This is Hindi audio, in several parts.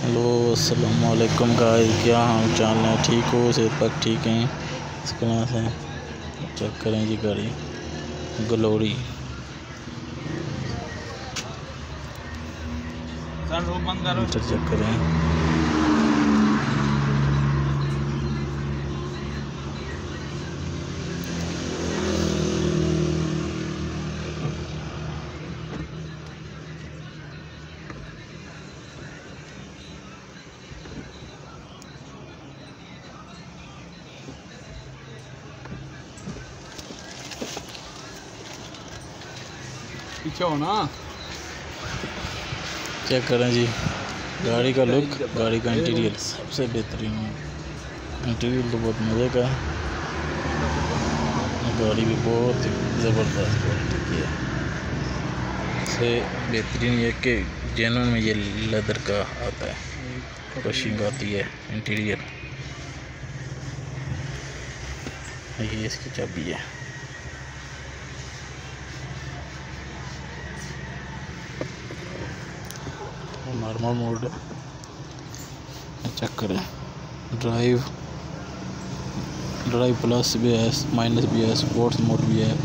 हेलो अस्सलाम वालेकुम गाइस, क्या हाल चाल है? ठीक हो? सेहत तक ठीक हैं? इस क्लास है। चेक करें जी गाड़ी ग्लोरी। मीटर चेक करें। पीछे हो ना, चेक करें जी गाड़ी का लुक, गाड़ी का इंटीरियर सबसे बेहतरीन है। इंटीरियर तो बहुत मज़े का है। गाड़ी भी बहुत ज़बरदस्त क्वालिटी की है। से बेहतरीन ये कि जेनुइन में ये लेदर का आता है, वॉशिंग आती है। इंटीरियर ये इसकी चाबी है। नॉर्मल मोड चेक करें। ड्राइव प्लस भी है, माइनस भी है, स्पोर्ट्स मोड भी है।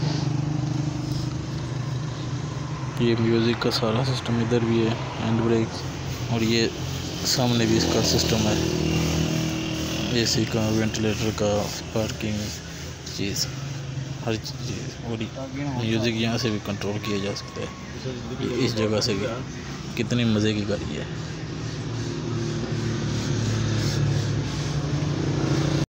ये म्यूज़िक का सारा सिस्टम इधर भी है, हैंड ब्रेक, और ये सामने भी इसका सिस्टम है, एसी का, वेंटिलेटर का, पार्किंग चीज़, हर चीज़। और म्यूज़िक यहाँ से भी कंट्रोल किया जा सकता है। इस जगह से भी कितनी मज़े की गाड़ी है।